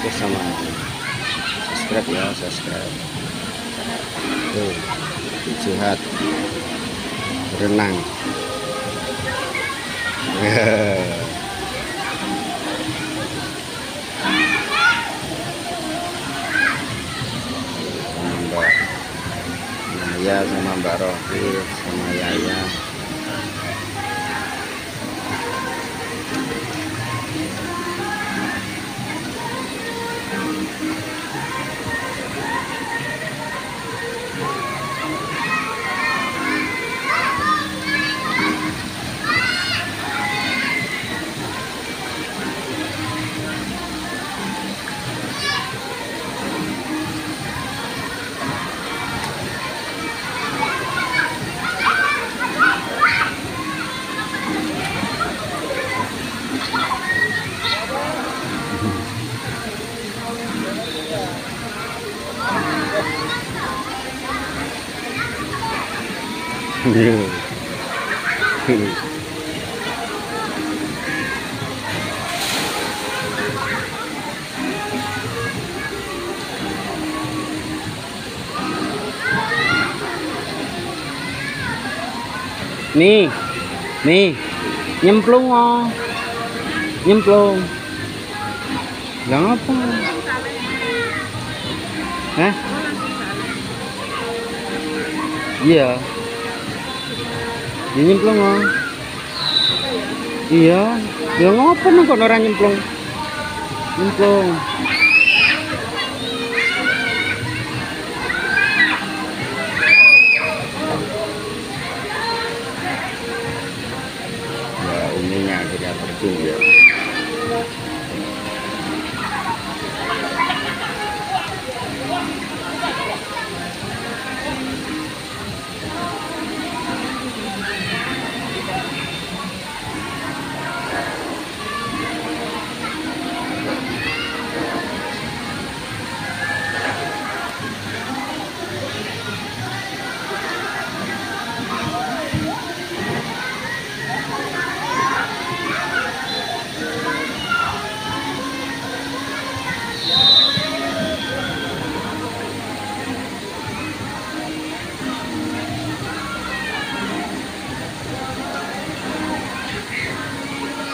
sama subscribe ya, subscribe. Tuh, jihad berenang. Sama Mbak Maya, sama Mbak Rofi, sama Yaya. Nih, nih, nyemplung oh, nyemplung. Nggak apa? Hah? Iya. Dia nyemplung oh. Iya. Ya ngapa nih kok orang nyemplung? Nyemplung. Ya ininya akhirnya terjun ya.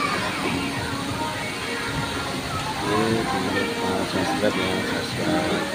Subscribe ya, subscribe.